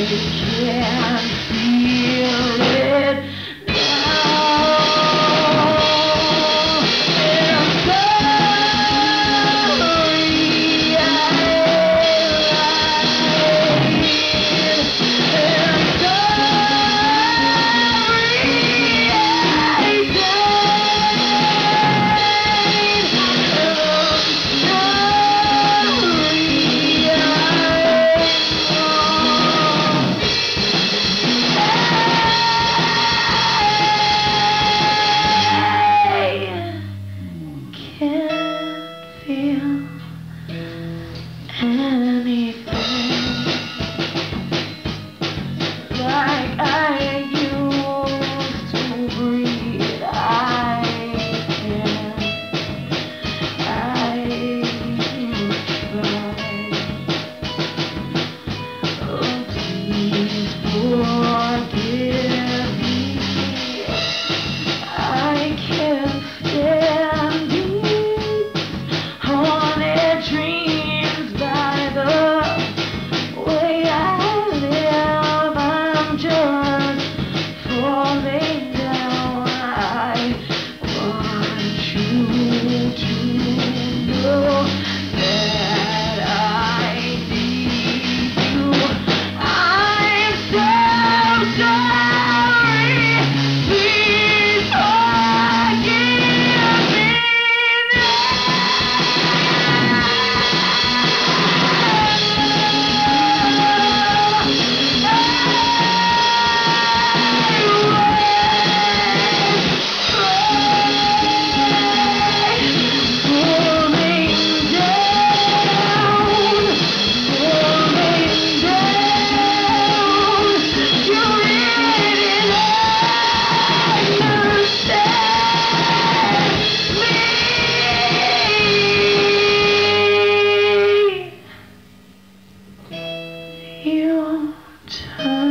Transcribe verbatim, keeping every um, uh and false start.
can feel it now. And I'm sorry I lied. And I'm sorry I died. Can't feel anything like I used to breathe. I can't, I try. Oh, please forgive me. I can't stand these haunted dreams by the way I live. I'm just falling down. I want you to know that I need you. I'm so sorry. Please forgive me you turn